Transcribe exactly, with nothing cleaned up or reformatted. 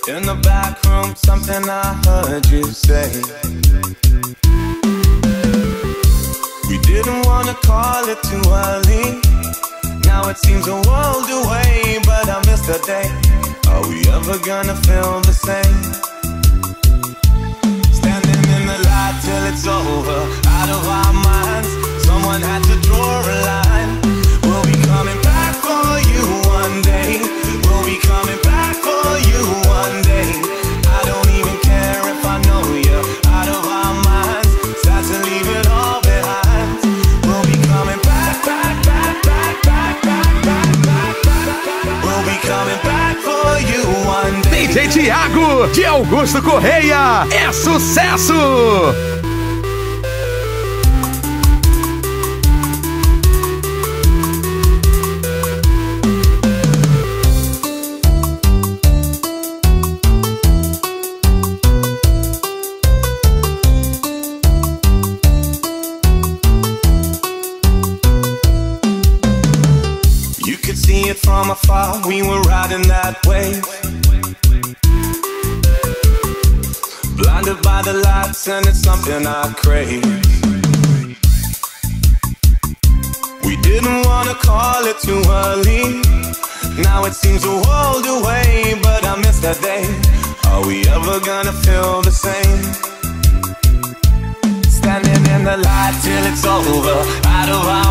In the back room, something I heard you say. We didn't wanna call it too early. Now it seems a world away, but I miss the day. Are we ever gonna feel the same? Standing in the light till it's over, out of our minds. Someone had to draw a line. We'll be coming back for you one day. We'll be coming back for you one day. I don't even care if I know you're out of our minds. Sad to leave it all behind. We'll be coming back, back, back, back, back, back, back, back, back. We'll be coming back for you one day. D J Thiago, de Augusto Correia, é sucesso! From afar, we were riding that wave, blinded by the lights, and it's something I crave. We didn't wanna call it too early. Now it seems a world away, but I miss that day. Are we ever gonna feel the same? Standing in the light till it's over, out of our